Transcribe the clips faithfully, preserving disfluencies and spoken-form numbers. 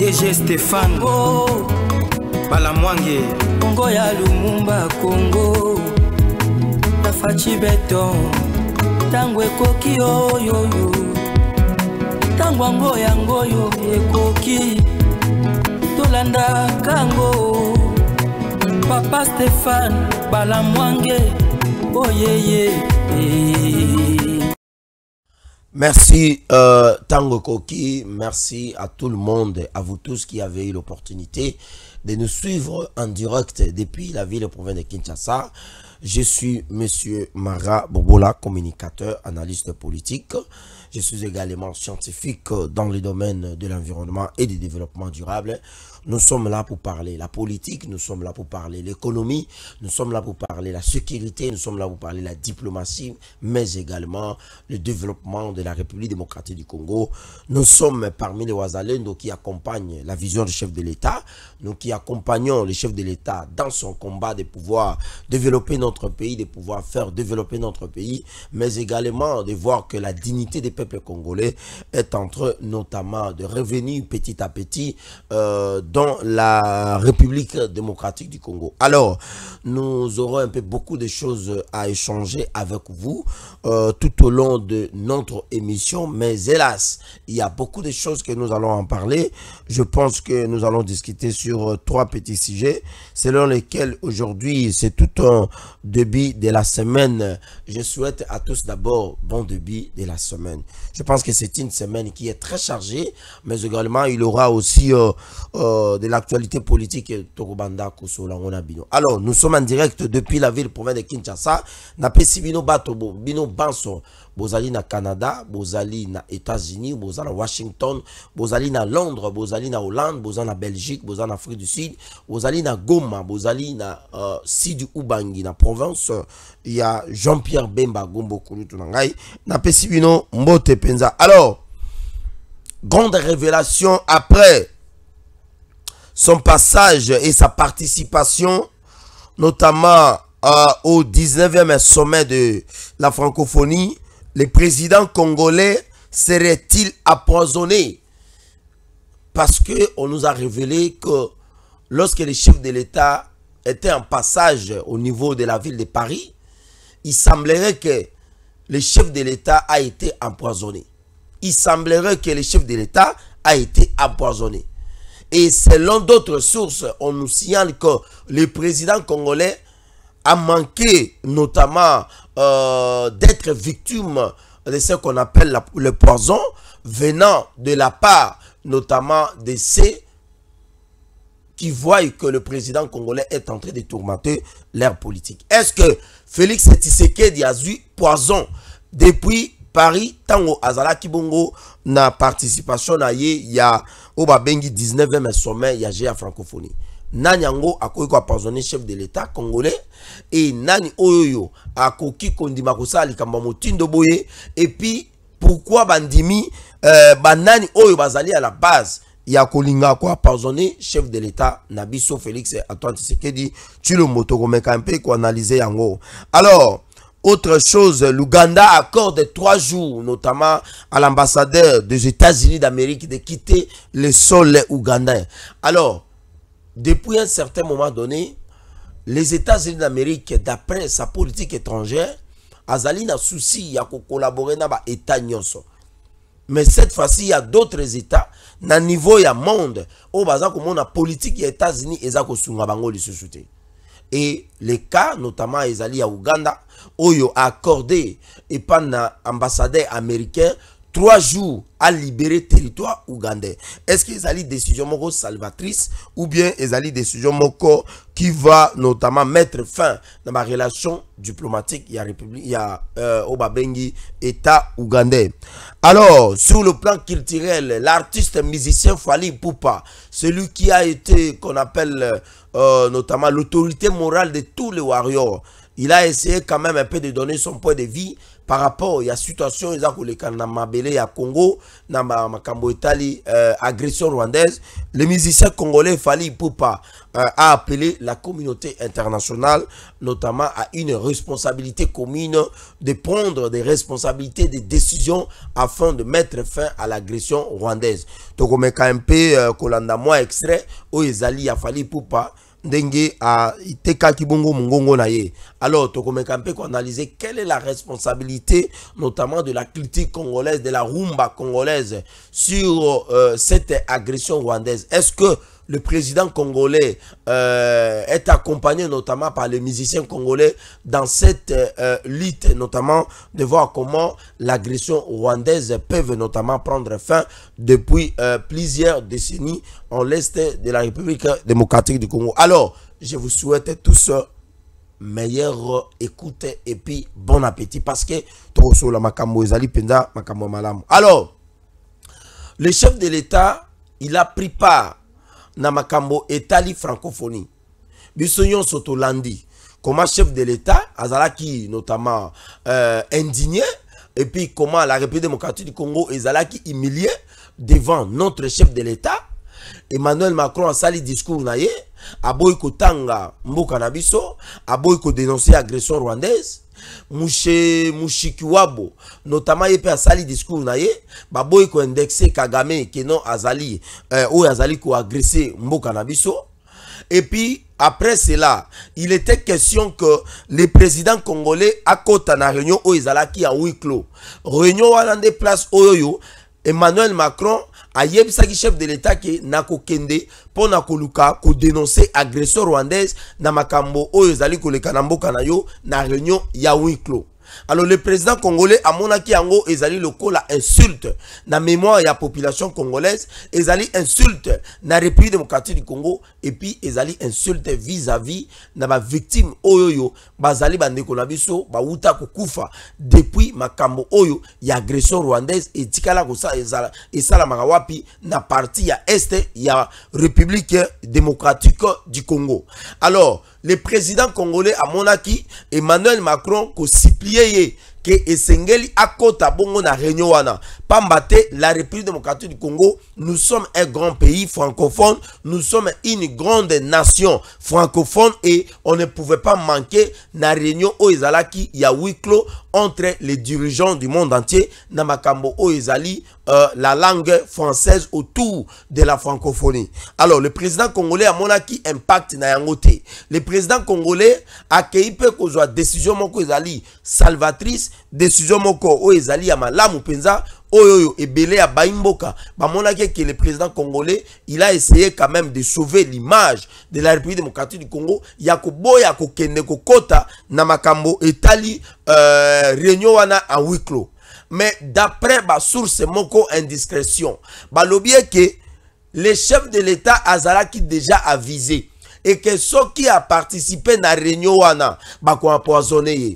D G Stéphane oh. Balamwange Congo ya Lumumba Congo La Fachi Beton Tangwe koki yo yo yo Tangwa ngoya ngoyo ekoki Tolanda kango Papa Stéphane Balamwange oh yeah yeah. Merci euh, Tango Koki, merci à tout le monde, à vous tous qui avez eu l'opportunité de nous suivre en direct depuis la ville et province de Kinshasa. Je suis Monsieur Mara Bobola, communicateur, analyste politique. Je suis également scientifique dans le domaine de l'environnement et du développement durable. Nous sommes là pour parler la politique, nous sommes là pour parler l'économie, nous sommes là pour parler la sécurité, nous sommes là pour parler la diplomatie, mais également le développement de la République démocratique du Congo. Nous sommes parmi les Ouazalendo qui accompagnent la vision du chef de l'État, nous qui accompagnons le chef de l'État dans son combat de pouvoir développer notre pays, de pouvoir faire développer notre pays, mais également de voir que la dignité des peuples congolais est en train notamment de revenir petit à petit euh, dans la République démocratique du Congo. Alors, nous aurons un peu beaucoup de choses à échanger avec vous euh, tout au long de notre émission, mais hélas, il y a beaucoup de choses que nous allons en parler. Je pense que nous allons discuter sur trois petits sujets, selon lesquels aujourd'hui, c'est tout un début de la semaine. Je souhaite à tous d'abord bon début de la semaine. Je pense que c'est une semaine qui est très chargée, mais également, il y aura aussi euh, euh, de l'actualité politique. Alors, nous sommes en direct depuis la ville province de Kinshasa. Napesi bino bato bino banso. Bozali na Canada, bozali na États-Unis, bozali na Washington, bozali na Londres, bozali na Hollande, bozali na Belgique, bozali na Afrique du Sud, bozali na Goma, bozali na uh, Sidi Ubangi na province. Il y a Jean-Pierre Bemba Gombo Kulutu Nangai. Napesi bino mbote penza. Alors, grande révélation après son passage et sa participation, notamment euh, au dix-neuvième sommet de la francophonie, le président congolais serait-il empoisonné? Parce qu'on nous a révélé que lorsque le chef de l'État était en passage au niveau de la ville de Paris, il semblerait que le chef de l'État a été empoisonné. Il semblerait que le chef de l'État a été empoisonné. Et selon d'autres sources, on nous signale que le président congolais a manqué notamment euh, d'être victime de ce qu'on appelle la, le poison venant de la part notamment de ceux qui voient que le président congolais est en train de tourmenter l'ère politique. Est-ce que Félix Tshisekedi a eu poison depuis Paris, tango azala kibongo na participation na ye ya oba bengi dix-neuvième sommet ya G A francophonie. Nani yango akoki ko empoisonner chef de l'État congolais et nani oyoyo akoki kondima kosala likambo motindo boye et puis pourquoi bandimi euh, banani oyo bazali à la base ya kolinga ko empoisonner chef de l'État Nabiso Félix Antoine Tshisekedi tu le moto komeka un peu ko analyser yango. Alors autre chose, l'Ouganda accorde trois jours, notamment à l'ambassadeur des États-Unis d'Amérique, de quitter le sol ougandais. Alors, depuis un certain moment donné, les États-Unis d'Amérique, d'après sa politique étrangère, azali na souci à collaborer avec les États nyonso. Mais cette fois-ci, il y a d'autres États, na niveau ya monde, au bazan comme on a politique des États-Unis et za ko sunga bango li susute. Et les cas, notamment Ezali à Ouganda, Oyo a accordé et par l'ambassadeur américain trois jours à libérer le territoire ougandais. Est-ce que Ezali décision moko salvatrice ou bien Ezali décision moko qui va notamment mettre fin dans ma relation diplomatique il y a République, il y a euh, Obabengi État ougandais. Alors, sur le plan culturel, l'artiste musicien Fally Ipupa, celui qui a été qu'on appelle euh, notamment l'autorité morale de tous les warriors, il a essayé quand même un peu de donner son point de vue par rapport à la situation na mabele ya Congo na makambo etali euh, agression rwandaise, les musiciens congolais Fally Ipupa euh, a appelé la communauté internationale notamment à une responsabilité commune de prendre des responsabilités, des décisions afin de mettre fin à l'agression rwandaise. Donc on un peu euh, kolanda moi extrait où ezali ya Fally Ipupa ndenge a iteka kibongo mungongo na ye. Alors to komeka mpe ko analyser quelle est la responsabilité notamment de la critique congolaise, de la rumba congolaise sur euh, cette agression rwandaise. Est-ce que le président congolais euh, est accompagné notamment par les musiciens congolais dans cette euh, lutte, notamment de voir comment l'agression rwandaise peut notamment prendre fin depuis euh, plusieurs décennies en l'est de la République démocratique du Congo. Alors, je vous souhaite tous meilleure écoute et puis bon appétit parce que alors, le chef de l'État, il a pris part na makambo etali francophonie. Bisonyon Sotolandi, comment chef de l'État, azalaki notamment euh, indigné, et puis comment la République démocratique du Congo ezalaki humilié devant notre chef de l'État. Emmanuel Macron a sali discours naye, a boy ko tanga mboka na biso, a boy ko dénoncer agression rwandaise. Mouché Mouchikiwabo notamment yepe a sali discours naye, ba boy ko indexé Kagame que non azali euh, ou azali ko agresser mboka na biso. Et puis après cela, il était question que le président congolais a kota na réunion o ezalaki a huis clos. Réunion wana de place oyo Emmanuel Macron a yebisaki chef de l'État qui nako kende pour nako luka ko dénoncer agression rwandaise na makambo oyo ezali koleka na mboka na yo na réunion ya huis clos. Alors le président congolais a monaki yango ezali lokola insulte na mémoire ya population congolaise, ezali insulte na République démocratique du Congo et puis ezali insulte vis-à-vis na ba victime oyo bazali bandeko na biso ba uta kokufa depuis makambo oyo ya agression rwandaise et tikala ko sa ezala esala makawapi na partie ya est ya République démocratique du Congo. Alors le président congolais a monaki Emmanuel Macron ko supplier que esengeli akota bongo na réunion wana pambate la République démocratique du Congo, nous sommes un grand pays francophone, nous sommes une grande nation francophone et on ne pouvait pas manquer na réunion o ezalaki ya huis clos entre les dirigeants du monde entier na makambo o ezali euh, la langue française autour de la francophonie. Alors le président congolais a monaki impact na yangote. Le président congolais a keipe kozwa décision moko ezali salvatrice, décision moko o ezali ya malamu penza oyo ebele ya baimboka bamonaki que le président congolais il a essayé quand même de sauver l'image de la République démocratique du Congo ya koboya kokende kokota na makambo etali euh, réunion wana en huis clos. Mais d'après ba source moko indiscrétion balobie que le chef de l'État azalaki déjà avisé et que ceux qui a participé na réunion wana ba ko empoisonné.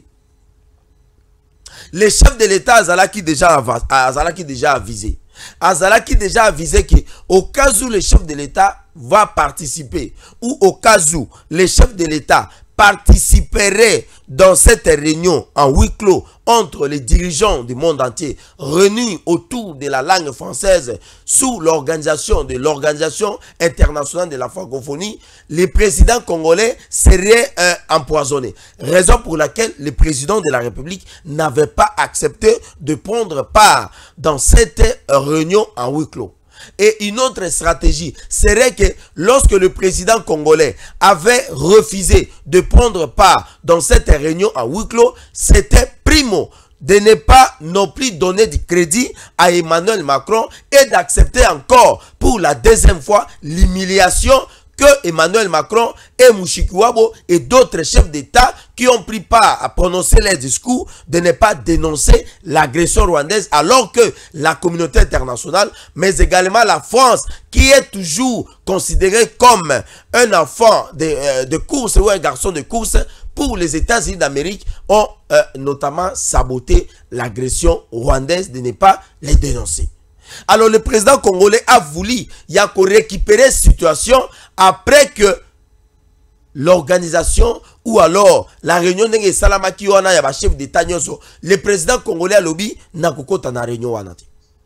Le chef de l'État Azalaki déjà Azalaki déjà avisé. Azalaki déjà avisé que au cas où le chef de l'État va participer ou au cas où le chef de l'État participerait dans cette réunion en huis clos entre les dirigeants du monde entier réunis autour de la langue française sous l'organisation de l'Organisation internationale de la francophonie, les présidents congolais seraient euh, empoisonnés. Raison pour laquelle le président de la République n'avait pas accepté de prendre part dans cette réunion en huis clos. Et une autre stratégie serait que lorsque le président congolais avait refusé de prendre part dans cette réunion à huis clos, c'était primo de ne pas non plus donner du crédit à Emmanuel Macron et d'accepter encore pour la deuxième fois l'humiliation que Emmanuel Macron et Mouchikiwabo et d'autres chefs d'État qui ont pris part à prononcer les discours de ne pas dénoncer l'agression rwandaise alors que la communauté internationale, mais également la France, qui est toujours considérée comme un enfant de, euh, de course ou un garçon de course pour les États-Unis d'Amérique, ont euh, notamment saboté l'agression rwandaise de ne pas les dénoncer. Alors le président congolais a voulu y a récupérer cette situation après que l'organisation ou alors la réunion n'est salamaki wana ya ba chef d'état nyoso, le président congolais a lobby na kokota na réunion wana.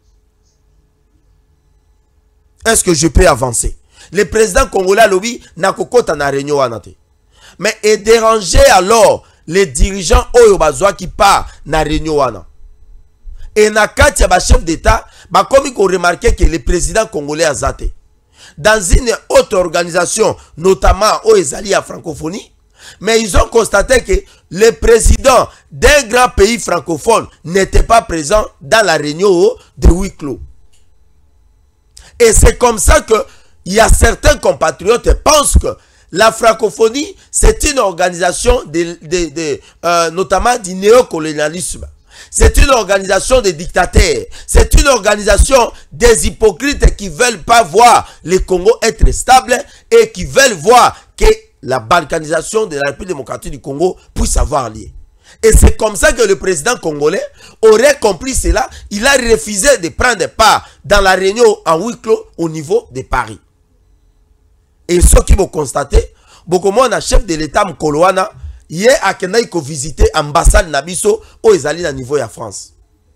Est-ce que je peux avancer? Le président congolais a lobby na kokota na réunion wana. Mais est dérangé alors les dirigeants oyo bazwa qui part na réunion wana. Et na kati ya ba chef d'état ba komi ko remarquer que le président congolais a zaté. Dans une autre organisation, notamment aux Ezali à francophonie, mais ils ont constaté que le président d'un grand pays francophone n'était pas présent dans la réunion de huis clos. Et c'est comme ça que il y a certains compatriotes qui pensent que la francophonie, c'est une organisation de, de, de, euh, notamment du néocolonialisme. C'est une organisation de dictateurs. C'est une organisation des hypocrites qui ne veulent pas voir le Congo être stable et qui veulent voir que la balkanisation de la République démocratique du Congo puisse avoir lieu. Et c'est comme ça que le président congolais aurait compris cela. Il a refusé de prendre part dans la réunion en huis clos au niveau de Paris. Et ceux qui vont constater, beaucoup moins un chef de l'État Mkoloana, il y a quelqu'un qui visiter l'ambassade Nabiso au Ezali à niveau de la France.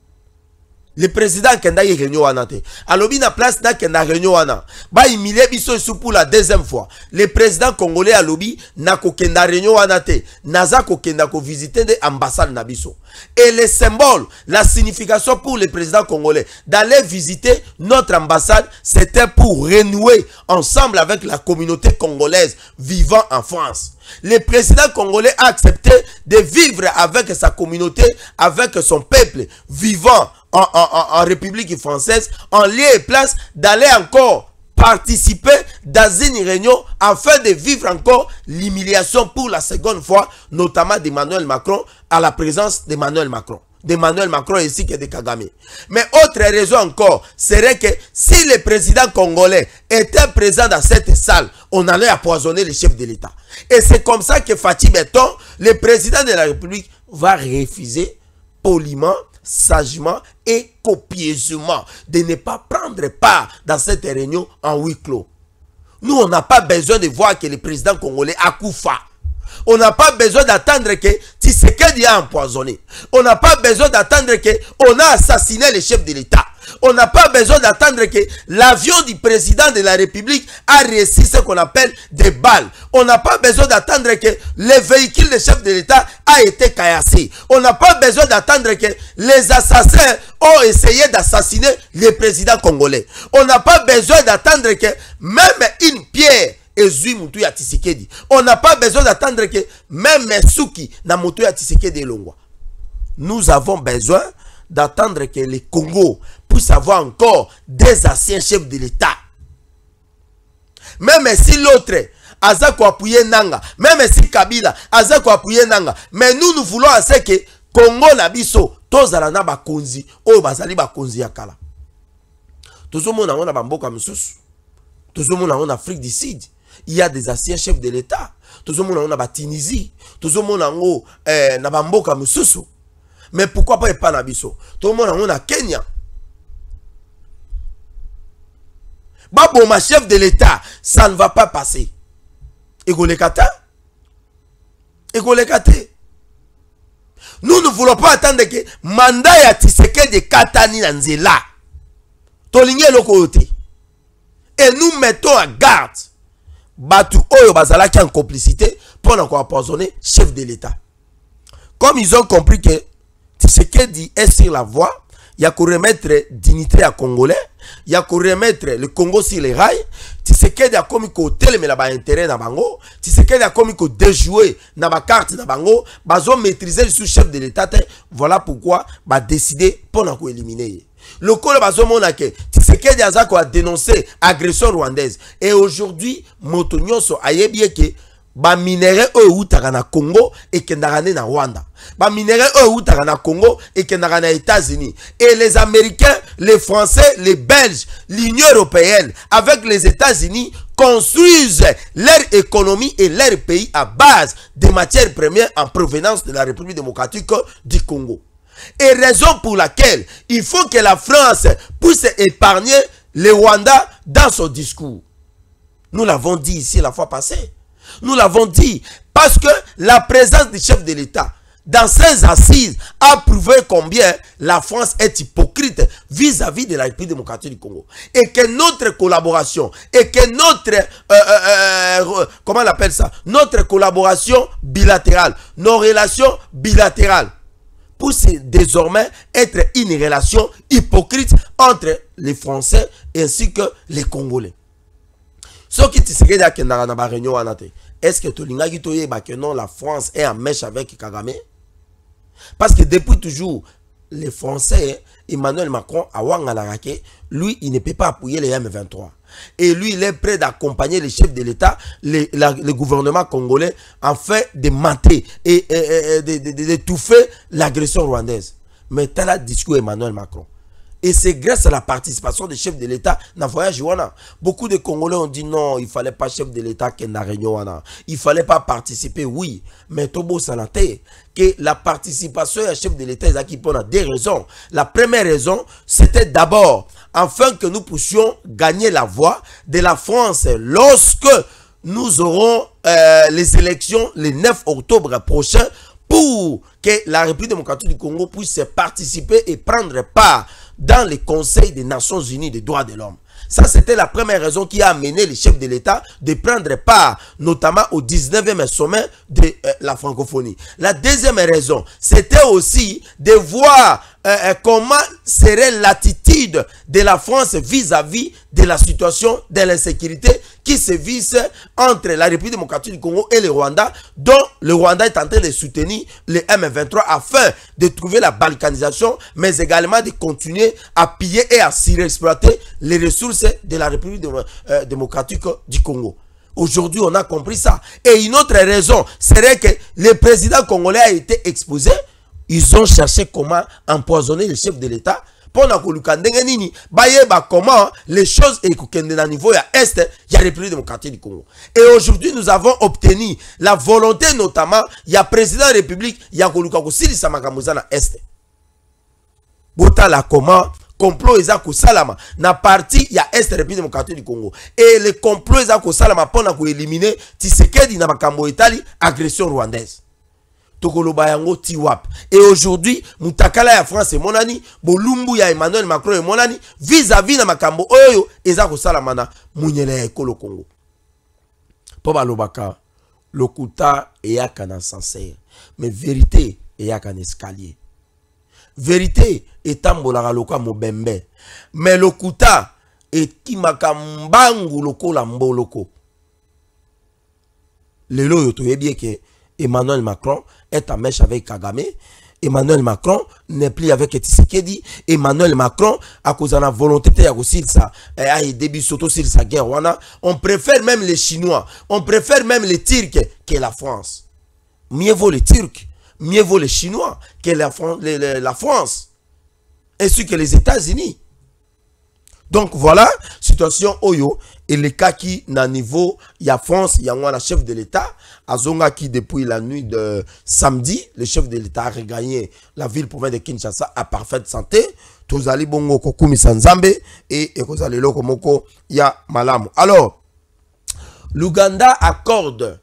Le président Kenda y réunion anate. Alobi na place na Kenda réunion ana. Ba imile biso sous pour la deuxième fois. Le président congolais alobi na ko Kenda réunion anate. Naza ko Kenda ko visiter de ambassade Nabiso. Et le symbole, la signification pour le président congolais d'aller visiter notre ambassade, c'était pour renouer ensemble avec la communauté congolaise vivant en France. Le président congolais a accepté de vivre avec sa communauté, avec son peuple vivant en, en, en République française, en lieu et place d'aller encore participer dans une réunion afin de vivre encore l'humiliation pour la seconde fois, notamment d'Emmanuel Macron, à la présence d'Emmanuel Macron. D'Emmanuel Macron ainsi que de Kagame. Mais autre raison encore, serait que si le président congolais était présent dans cette salle, on allait empoisonner le chef de l'État. Et c'est comme ça que Fatih Beton, le président de la République, va refuser poliment, sagement et copieusement de ne pas prendre part dans cette réunion en huis clos. Nous, on n'a pas besoin de voir que le président congolais a Koufa. On n'a pas besoin d'attendre que Tshisekedi a empoisonné. On n'a pas besoin d'attendre que on a assassiné le chef de l'État. On n'a pas besoin d'attendre que l'avion du président de la République a réussi ce qu'on appelle des balles. On n'a pas besoin d'attendre que le véhicule du chef de l'État a été caillassé. On n'a pas besoin d'attendre que les assassins ont essayé d'assassiner le président congolais. On n'a pas besoin d'attendre que même une pierre et Zui Moutou ya Tshisekedi. On n'a pas besoin d'attendre que même Suki na Moutou ya Tshisekedi Longwa. Nous avons besoin d'attendre que le Congo puisse avoir encore des anciens chefs de l'État. Même si l'autre aza ko appuyer nanga, même si Kabila aza ko appuyer nanga, mais nous nous voulons assez que Congo na biso tozala na ba konzi o bazali ba konzi ya kala. Tozomona on a bamboka misusu. Tozomona on Afrique du Sud. Il y a des anciens chefs de l'État. Tout le monde a la Tunisie. Tout le monde a na bamboka mususu. Mais pourquoi pas pas na biso? Tout le monde a Kenya. Babo ma chef de l'État, ça ne va pas passer. Egolekata. Egolekate. Nous ne voulons pas attendre que mandat ya Tshisekedi katani na nzela. Tolinge lokoyote. Et nous mettons en garde Batu Oyo Bazalaki en complicité pour encore empoisonner chef de l'État. Comme ils ont compris que Tshisekedi est sur la voie, il y a qu'à remettre dignité à Congolais, il y a qu'à remettre le Congo sur les rails. Tshisekedi a commis qu'au tel mais là-bas intérêt na bango. Tshisekedi a commis qu'au déjouer na ba carte na bango. Bazo maîtriser le sous-chef de l'État. Voilà pourquoi ba décider pour nous éliminer. Le Colo bazomona ke Tshisekedi azako a dénoncé agression rwandaise et aujourd'hui motonyoso ayebie ke ba minéraux eux utaka na Congo et kendakane na Rwanda. Ba minéraux eux utaka na Congo et kendakane na États-Unis. Et les Américains, les Français, les Belges, l'Union européenne avec les États-Unis construisent leur économie et leur pays à base de matières premières en provenance de la République démocratique du Congo. Et raison pour laquelle il faut que la France puisse épargner le Rwanda dans son discours. Nous l'avons dit ici la fois passée. Nous l'avons dit. Parce que la présence du chef de l'État dans ces assises a prouvé combien la France est hypocrite vis-à-vis de la République démocratique du Congo. Et que notre collaboration, et que notre, euh, euh, euh, comment on appelle ça, notre collaboration bilatérale, nos relations bilatérales, pour désormais être une relation hypocrite entre les Français ainsi que les Congolais. Ce qui est est-ce que tu as que non, la France est en mèche avec Kagame? Parce que depuis toujours, les Français, Emmanuel Macron, lui, il ne peut pas appuyer les M vingt-trois. Et lui, il est prêt d'accompagner les chefs de l'État, le, le gouvernement congolais, en fait de mater et, et, et d'étouffer l'agression rwandaise. Mais tel a discours Emmanuel Macron. Et c'est grâce à la participation des chefs de l'État dans le voyage. Beaucoup de Congolais ont dit non, il ne fallait pas chef de l'État qui n'a réunion. Il ne fallait pas participer, oui. Mais Tobo Salate, que la participation à chef de l'État, il y a des raisons. La première raison, c'était d'abord, afin que nous puissions gagner la voix de la France lorsque nous aurons euh, les élections le neuf octobre prochain, pour que la République démocratique du Congo puisse participer et prendre part dans les conseils des Nations Unies des droits de l'homme. Ça, c'était la première raison qui a amené les chefs de l'État de prendre part, notamment au dix-neuvième sommet de euh, la francophonie. La deuxième raison, c'était aussi de voir euh, euh, comment serait l'attitude de la France vis-à-vis de la situation de l'insécurité qui se vise entre la République démocratique du Congo et le Rwanda, dont le Rwanda est en train de soutenir le M vingt-trois afin de trouver la balkanisation, mais également de continuer à piller et à surexploiter les ressources de la République dé euh, démocratique du Congo. Aujourd'hui, on a compris ça. Et une autre raison serait que le président congolais a été exposé. Ils ont cherché comment empoisonner le chef de l'État. Pour comment les choses sont à niveau à Est, il y a la République démocratique du Congo. Et aujourd'hui, nous avons obtenu la volonté, notamment, il y a président de la République, il y a à Est. Botala comment complot ezako salama na parti ya Est République démocratique du Congo. Et le complot ezako salama pour éliminer Tshisekedi na makambo etali agression rwandaise. Tokoloba yango tiwap. Et aujourd'hui, mutakala ya France et monani, bolumbu ya Emmanuel Macron et monani, vis-à-vis na makambo oyo ezako salama na munyele ya ekolo Congo. Po balobaka, lokuta eyaka na sincère, mais vérité eyaka na escalier. Vérité etambolaka loka mobembe, mais lokuta etimaka mbangu lokola mboloko. Lelo yo toyebi ke Emmanuel Macron est en mèche avec Kagame. Emmanuel Macron n'est plus avec Tshisekedi. Emmanuel Macron, à cause de la volonté de ça, a début surtout sur sa guerre. On préfère même les Chinois, on préfère même les Turcs que la France. Mieux vaut les Turcs, mieux vaut les Chinois que la, la France, ainsi que les États-Unis. Donc voilà, situation Oyo, et le cas qui n'a niveau, il y a France, il y a un chef de l'État, Azonga qui depuis la nuit de samedi, le chef de l'État a regagné la ville province de Kinshasa à parfaite santé. Tozali bongo kokumi sanzambe et ekozali loko moko ya malamu. Alors, l'Ouganda accorde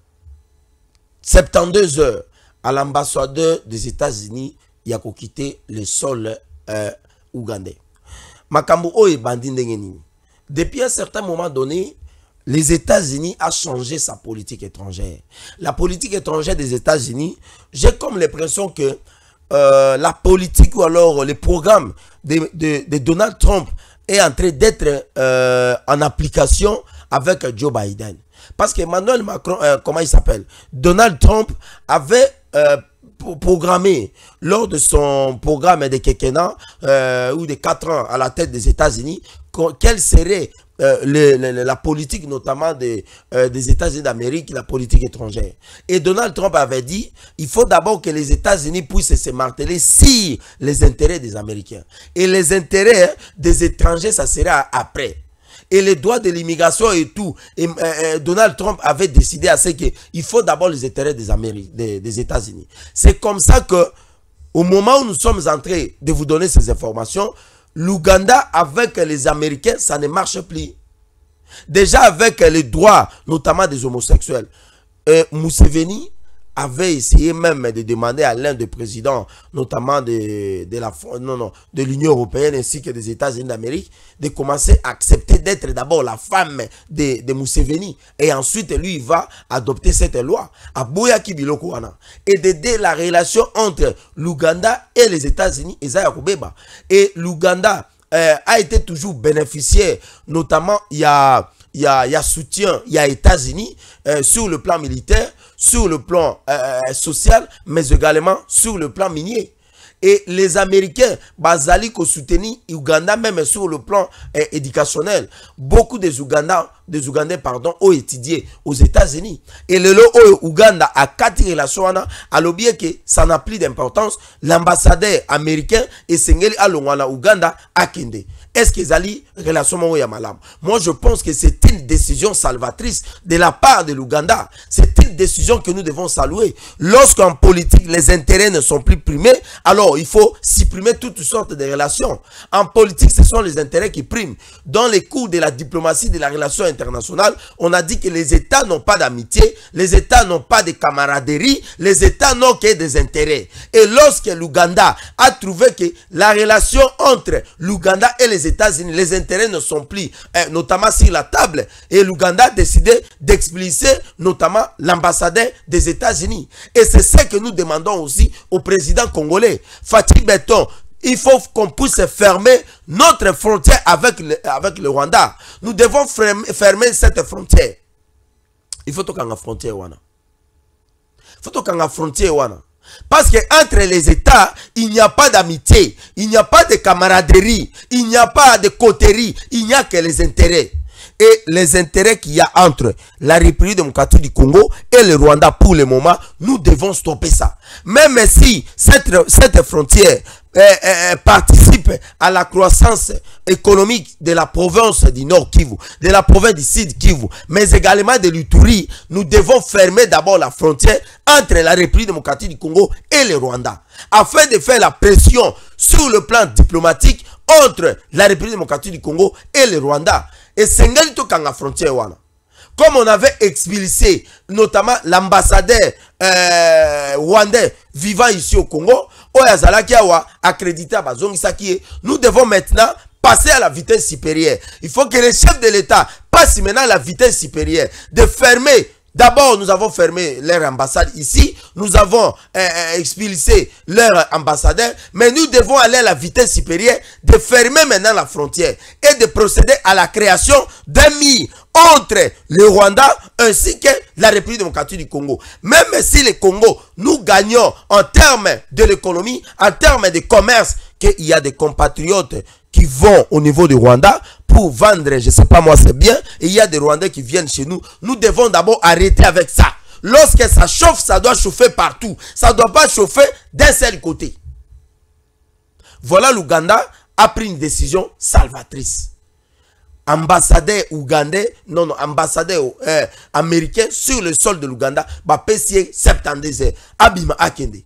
soixante-douze heures à l'ambassadeur des États-Unis qui a quitté le sol euh, ougandais. Makambo oye bandi ndenge nini. Depuis un certain moment donné, les États-Unis ont changé sa politique étrangère. La politique étrangère des États-Unis, j'ai comme l'impression que euh, la politique ou alors les programmes de, de, de Donald Trump est en train d'être euh, en application avec Joe Biden. Parce que Emmanuel Macron, euh, comment il s'appelle, Donald Trump avait euh, programmé lors de son programme de quinquennat euh, ou de quatre ans à la tête des États-Unis, quelle serait euh, le, le, la politique notamment des, euh, des États-Unis d'Amérique, la politique étrangère. Et Donald Trump avait dit, il faut d'abord que les États-Unis puissent se marteler sur les intérêts des Américains. Et les intérêts des étrangers, ça sera après. Et les droits de l'immigration et tout, et, euh, Donald Trump avait décidé à ce qu'il faut d'abord les intérêts des, Amériques, des, des États-Unis. C'est comme ça que, au moment où nous sommes en train de vous donner ces informations, l'Ouganda avec les Américains, ça ne marche plus. Déjà avec les droits, notamment des homosexuels, euh, Museveni avait essayé même de demander à l'un des présidents, notamment de, de la non, non, de l'Union européenne ainsi que des États-Unis d'Amérique, de commencer à accepter d'être d'abord la femme de, de Museveni. Et ensuite, lui, il va adopter cette loi. À Boyaki Biloko wana. Et d'aider la relation entre l'Ouganda et les États-Unis. Et l'Ouganda euh, a été toujours bénéficiaire, notamment il y a, il y a, il y a soutien, il y a États-Unis euh, sur le plan militaire, sur le plan euh, social, mais également sur le plan minier. Et les Américains, Bazali, ko soutenir Ouganda même sur le plan euh, éducationnel. Beaucoup des Ougandais, des Ougandais pardon, ont étudié aux États-Unis. Et le lot Ouganda a quatre relations à l'objet que ça n'a plus d'importance. L'ambassadeur américain et Sengeli Alongwana Ouganda a Kende. Est-ce que Zali relation Malam? Moi, je pense que c'est une décision salvatrice de la part de l'Ouganda. C'est une décision que nous devons saluer. Lorsqu'en politique, les intérêts ne sont plus primés, alors il faut supprimer toutes sortes de relations. En politique, ce sont les intérêts qui priment. Dans les cours de la diplomatie, de la relation internationale, on a dit que les États n'ont pas d'amitié, les États n'ont pas de camaraderie, les États n'ont que des intérêts. Et lorsque l'Ouganda a trouvé que la relation entre l'Ouganda et les États-Unis, les intérêts ne sont plus, eh, notamment sur la table, et l'Ouganda a décidé d'expulser notamment l'ambassadeur des États-Unis. Et c'est ce que nous demandons aussi au président congolais, Fatih Beton. Il faut qu'on puisse fermer notre frontière avec le, avec le Rwanda. Nous devons fermer, fermer cette frontière. Il faut qu'on ait frontière wana. Il faut qu'on ait frontière wana. Parce que entre les États, il n'y a pas d'amitié, il n'y a pas de camaraderie, il n'y a pas de coterie, il n'y a que les intérêts. Et les intérêts qu'il y a entre la République démocratique du Congo et le Rwanda pour le moment, nous devons stopper ça. Même si cette, cette frontière euh, euh, participe à la croissance économique de la province du Nord Kivu, de la province du Sud Kivu, mais également de l'Ituri, nous devons fermer d'abord la frontière entre la République démocratique du Congo et le Rwanda, afin de faire la pression sur le plan diplomatique entre la République démocratique du Congo et le Rwanda. Et Sengali to kanga frontière wana. Comme on avait expulsé notamment l'ambassadeur euh, rwandais vivant ici au Congo, nous devons maintenant passer à la vitesse supérieure. Il faut que les chefs de l'État passent maintenant à la vitesse supérieure, de fermer. D'abord, nous avons fermé leur ambassade ici. Nous avons euh, expulsé leur ambassadeur. Mais nous devons aller à la vitesse supérieure de fermer maintenant la frontière et de procéder à la création d'un mur entre le Rwanda ainsi que la République démocratique du Congo. Même si le Congo, nous gagnons en termes de l'économie, en termes de commerce, qu'il y a des compatriotes qui vont au niveau du Rwanda pour vendre, je ne sais pas moi, c'est bien. Et il y a des Rwandais qui viennent chez nous. Nous devons d'abord arrêter avec ça. Lorsque ça chauffe, ça doit chauffer partout. Ça ne doit pas chauffer d'un seul côté. Voilà, l'Ouganda a pris une décision salvatrice. Ambassadeur ougandais, non, non, ambassadeur euh, américain sur le sol de l'Ouganda, bah, P C soixante-dix heures, Abima Akende.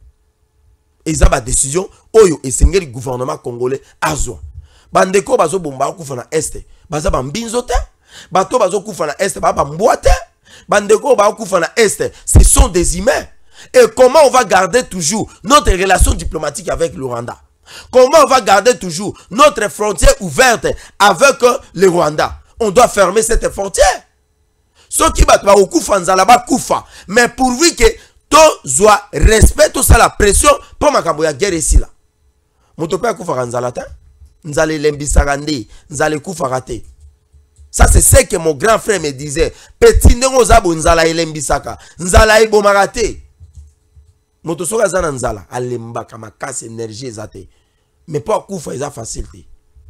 Et ça, ma décision, Oyo et Sengeli gouvernement congolais, Azwa. Bandeko bazo bomba kufa na este, baza bambinzo te, bato bazo kufa na este, ba bambwa te, bandeko ba kufa na este, ce sont des humains. Et comment on va garder toujours notre relation diplomatique avec le Rwanda? Comment on va garder toujours notre frontière ouverte avec le Rwanda? On doit fermer cette frontière. Ce qui va pas kufa nzala ba kufa, mais pourvu que to soit respect tout ça la pression pour makambo ya guerre ici là. Motope kufa nzala ta. Nzale lembisarande, nzale kufarate. Ça c'est ce que mon grand frère me disait. Petit nengo zabo nzala lembisaka, nzala ibomarate. Motosoka zana nzala, alemba kama casse énergie zate. Mais pas kufa eza facilité.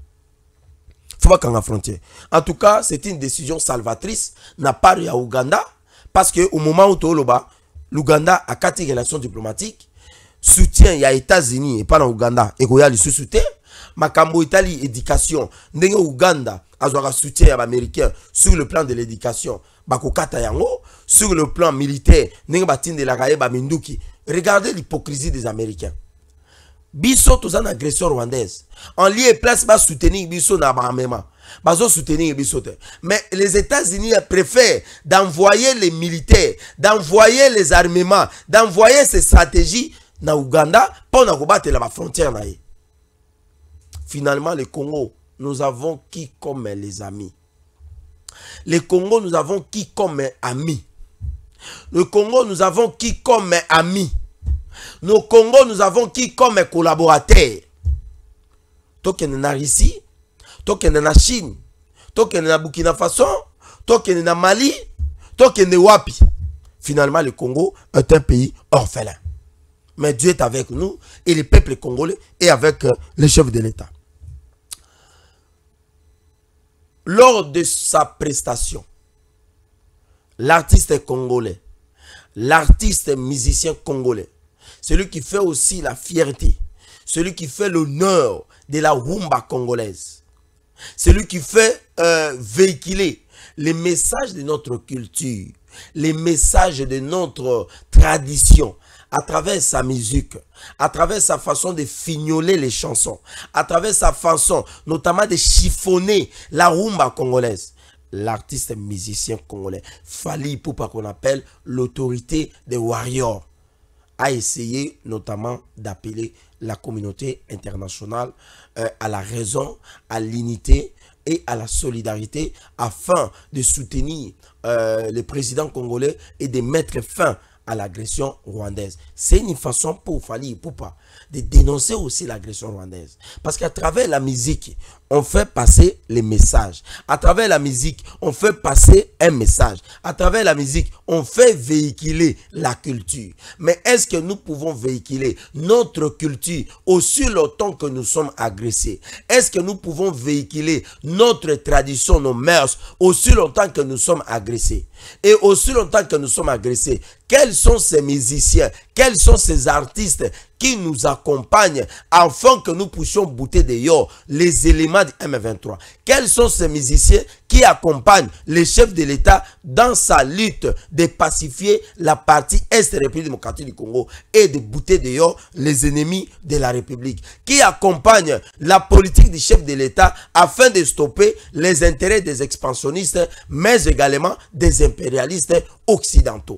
Faut pas qu'on frontière. En tout cas, c'est une décision salvatrice n'a pas eu à Ouganda parce que au moment où toloba, l'Ouganda a quatre relations diplomatiques, soutien il y a États-Unis et pas dans Ouganda et koya li soutien. Makambo Italie éducation ndenge Ouganda azwaka soutien ya américain sur le plan de l'éducation bakokata yango sur le plan militaire ndenge batinde la kaye ba minduki. Regardez l'hypocrisie des Américains. Biso tozana agression rwandaise en lieu et place ba soutenir biso na ba mema bazo soutenir bisote. Mais les États-Unis préfèrent d'envoyer les militaires, d'envoyer les armements, d'envoyer ces stratégies na Ouganda pour nous combattre la frontière. Finalement, le Congo, nous avons qui comme les amis? Le Congo, nous avons qui comme amis? Le Congo, nous avons qui comme amis? Le Congo, nous avons qui comme collaborateurs? Token na Russie, token na Chine, token na Burkina Faso, token na Mali, token na Wapi. Finalement, le Congo est un pays orphelin. Mais Dieu est avec nous et le peuple congolais est avec euh, le chef de l'État. Lors de sa prestation, l'artiste congolais, l'artiste musicien congolais, celui qui fait aussi la fierté, celui qui fait l'honneur de la rumba congolaise, celui qui fait euh, véhiculer les messages de notre culture, les messages de notre tradition, à travers sa musique, à travers sa façon de fignoler les chansons, à travers sa façon notamment de chiffonner la rumba congolaise. L'artiste musicien congolais, Fally Ipupa, qu'on appelle l'autorité des warriors, a essayé notamment d'appeler la communauté internationale euh, à la raison, à l'unité et à la solidarité afin de soutenir euh, le président congolais et de mettre fin à l'agression rwandaise. C'est une façon pour Fally Ipupa de dénoncer aussi l'agression rwandaise. Parce qu'à travers la musique, on fait passer les messages. À travers la musique, on fait passer un message. À travers la musique, on fait véhiculer la culture. Mais est-ce que nous pouvons véhiculer notre culture aussi longtemps que nous sommes agressés? Est-ce que nous pouvons véhiculer notre tradition, nos mœurs, aussi longtemps que nous sommes agressés? Et aussi longtemps que nous sommes agressés, quels sont ces musiciens, quels sont ces artistes qui nous accompagnent afin que nous puissions bouter dehors les éléments du M vingt-trois? Quels sont ces musiciens qui accompagnent le chef de l'État dans sa lutte de pacifier la partie Est de la République démocratique du Congo et de bouter dehors les ennemis de la République? Qui accompagne la politique du chef de l'État afin de stopper les intérêts des expansionnistes, mais également des impérialistes occidentaux?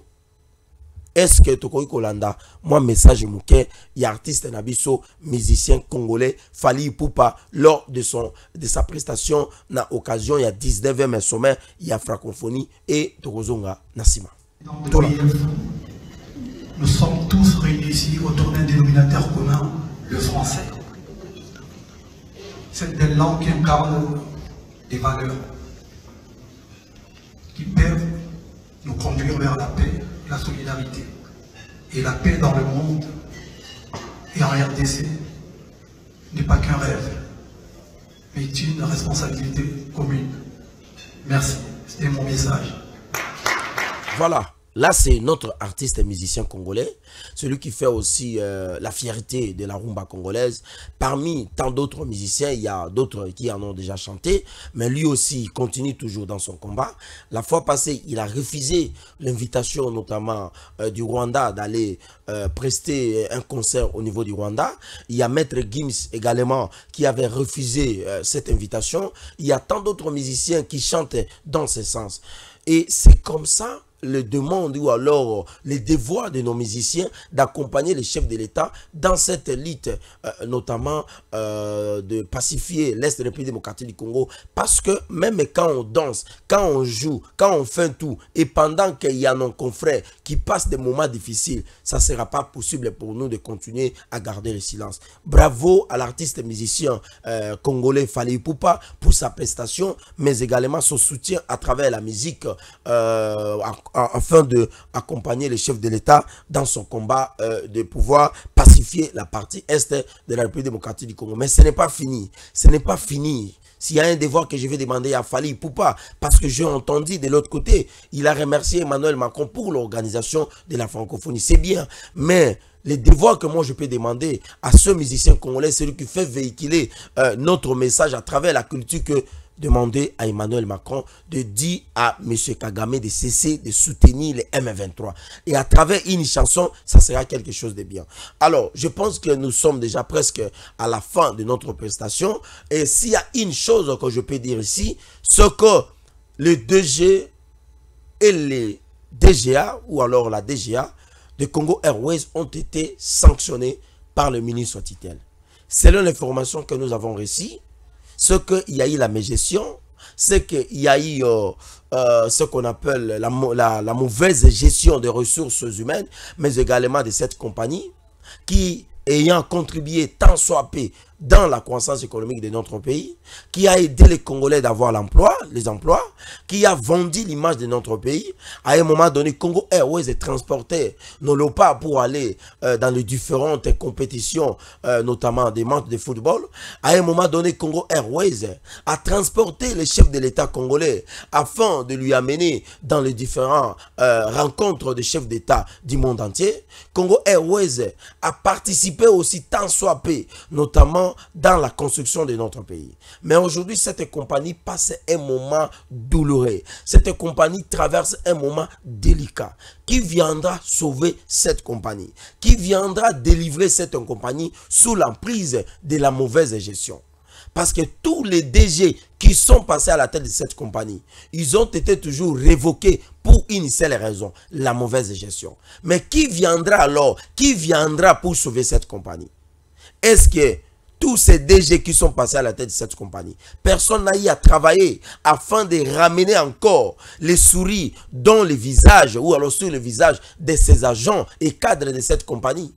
Est-ce que Tokoy Kolanda, moi message mouké, il y a artiste nabiso, musicien congolais, Fally Ipupa, lors de, son, de sa prestation, na occasion, il y a dix-neuvième sommet, il y a francophonie et Tokozonga Nassima. Nous sommes tous réunis ici autour d'un dénominateur commun, le français. Cette belle langue qui incarne des valeurs qui peuvent nous conduire vers la paix, la solidarité. Et la paix dans le monde et en R D C n'est pas qu'un rêve, mais une responsabilité commune. Merci, c'était mon message. Voilà. Là, c'est notre artiste et musicien congolais, celui qui fait aussi euh, la fierté de la rumba congolaise. Parmi tant d'autres musiciens, il y a d'autres qui en ont déjà chanté, mais lui aussi, il continue toujours dans son combat. La fois passée, il a refusé l'invitation notamment euh, du Rwanda d'aller euh, prester un concert au niveau du Rwanda. Il y a Maître Gims également qui avait refusé euh, cette invitation. Il y a tant d'autres musiciens qui chantent dans ce sens. Et c'est comme ça le demande ou alors les devoirs de nos musiciens d'accompagner les chefs de l'État dans cette lutte, euh, notamment euh, de pacifier l'Est de la République démocratique du Congo. Parce que même quand on danse, quand on joue, quand on fait tout, et pendant qu'il y a nos confrères qui passent des moments difficiles, ça ne sera pas possible pour nous de continuer à garder le silence. Bravo à l'artiste musicien euh, congolais Fally Ipupa pour sa prestation, mais également son soutien à travers la musique euh, afin d'accompagner les chefs de l'État dans son combat euh, de pouvoir pacifier la partie Est de la République démocratique du Congo. Mais ce n'est pas fini. Ce n'est pas fini. S'il y a un devoir que je vais demander à Fally Ipupa, parce que j'ai entendu de l'autre côté, il a remercié Emmanuel Macron pour l'organisation de la francophonie. C'est bien, mais les devoirs que moi je peux demander à ce musicien congolais, celui qui fait véhiculer euh, notre message à travers la culture que demander à Emmanuel Macron de dire à M. Kagame de cesser de soutenir les M vingt-trois. Et à travers une chanson, ça sera quelque chose de bien. Alors, je pense que nous sommes déjà presque à la fin de notre prestation. Et s'il y a une chose que je peux dire ici, c'est que les D G et les D G A, ou alors la D G A de Congo Airways ont été sanctionnés par le ministre tutelle. Selon l'information que nous avons reçue, ce qu'il y a eu la mégestion, c'est qu'il y a eu euh, euh, ce qu'on appelle la, la, la mauvaise gestion des ressources humaines, mais également de cette compagnie qui, ayant contribué tant soit peu dans la croissance économique de notre pays, qui a aidé les Congolais d'avoir l'emploi, les emplois, qui a vendu l'image de notre pays. À un moment donné, Congo Airways est transporté nos lopas pour aller euh, dans les différentes compétitions, euh, notamment des matchs de football. À un moment donné, Congo Airways a transporté le chef de l'État congolais afin de lui amener dans les différentes euh, rencontres de chefs d'État du monde entier. Congo Airways a participé aussi tant soit peu, notamment dans la construction de notre pays. Mais aujourd'hui, cette compagnie passe un moment douloureux. Cette compagnie traverse un moment délicat. Qui viendra sauver cette compagnie? Qui viendra délivrer cette compagnie sous l'emprise de la mauvaise gestion? Parce que tous les D G qui sont passés à la tête de cette compagnie, ils ont été toujours révoqués pour une seule raison, la mauvaise gestion. Mais qui viendra alors? Qui viendra pour sauver cette compagnie? Est-ce que tous ces D G qui sont passés à la tête de cette compagnie, personne n'a eu à travailler afin de ramener encore les souris dans le visage ou alors sur le visage de ces agents et cadres de cette compagnie?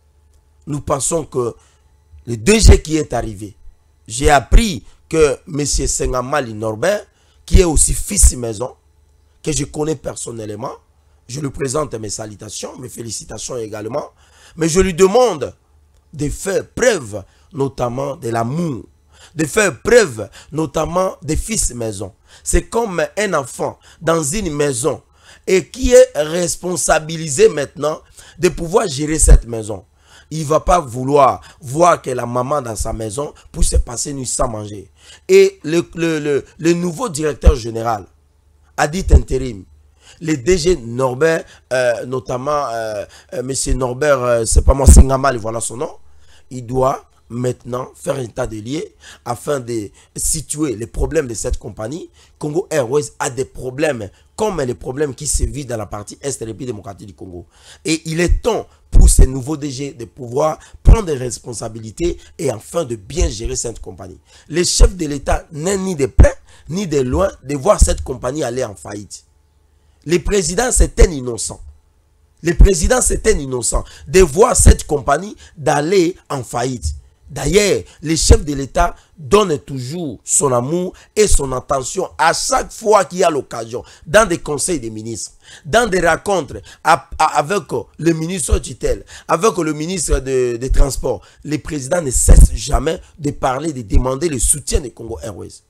Nous pensons que le D G qui est arrivé, j'ai appris que M. Sengamali Norbert, qui est aussi fils maison, que je connais personnellement, je lui présente mes salutations, mes félicitations également, mais je lui demande de faire preuve notamment de l'amour, de faire preuve notamment des fils maison. C'est comme un enfant dans une maison et qui est responsabilisé maintenant de pouvoir gérer cette maison. Il ne va pas vouloir voir que la maman dans sa maison puisse passer une nuit sans manger. Et le, le, le, le nouveau directeur général a dit intérim, le D G Norbert, euh, notamment euh, euh, M. Norbert, euh, c'est pas moi, Sengamal, voilà son nom, il doit maintenant faire un état de lieux afin de situer les problèmes de cette compagnie. Congo Airways a des problèmes comme les problèmes qui se vivent dans la partie est de la République démocratique du Congo. Et il est temps pour ces nouveaux D G de pouvoir prendre des responsabilités et enfin de bien gérer cette compagnie. Les chefs de l'État n'est ni de près ni de loin de voir cette compagnie aller en faillite. Les présidents, c'est un innocent. Les présidents, c'est un innocent de voir cette compagnie d'aller en faillite. D'ailleurs, les chefs de l'État donnent toujours son amour et son attention à chaque fois qu'il y a l'occasion, dans des conseils des ministres, dans des rencontres à, à, avec le ministre tutelle, avec le ministre des de Transports. Les présidents ne cessent jamais de parler, de demander le soutien de Congo Airways.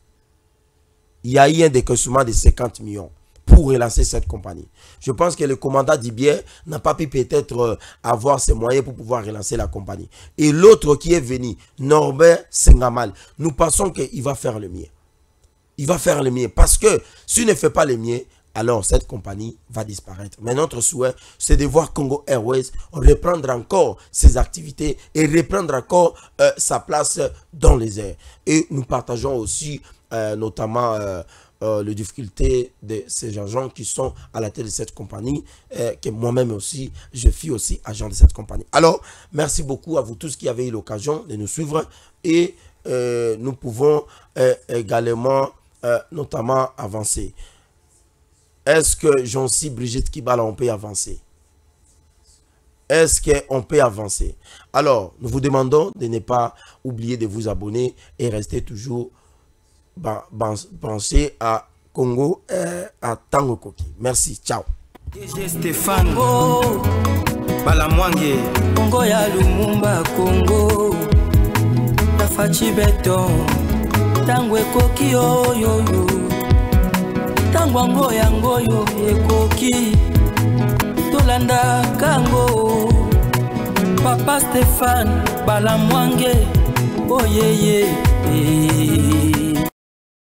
Il y a eu un décaissement de cinquante millions. Pour relancer cette compagnie. Je pense que le commandant Dibier n'a pas pu peut-être euh, avoir ses moyens pour pouvoir relancer la compagnie. Et l'autre qui est venu, Norbert Sengamal, nous pensons qu'il va faire le mieux. Il va faire le mieux parce que s'il ne fait pas le mieux, alors cette compagnie va disparaître. Mais notre souhait, c'est de voir Congo Airways reprendre encore ses activités et reprendre encore euh, sa place dans les airs. Et nous partageons aussi euh, notamment... Euh, Euh, les difficultés de ces agents qui sont à la tête de cette compagnie, euh, que moi-même aussi, je suis aussi agent de cette compagnie. Alors, merci beaucoup à vous tous qui avez eu l'occasion de nous suivre et euh, nous pouvons euh, également, euh, notamment, avancer. Est-ce que Jean-C Brigitte Kibala, on peut avancer? Est-ce qu'on peut avancer? Alors, nous vous demandons de ne pas oublier de vous abonner et rester toujours penser à Congo et à Tango Koki. Merci, ciao. D G Stéphane oh, Balamwange Congo ya Lumumba Congo la fachi beton Tango Koki oh yo yo Tango ngo yango yo ekoki Tolanda Kango Papa Stéphane Balamwange oh yeah yeah, yeah.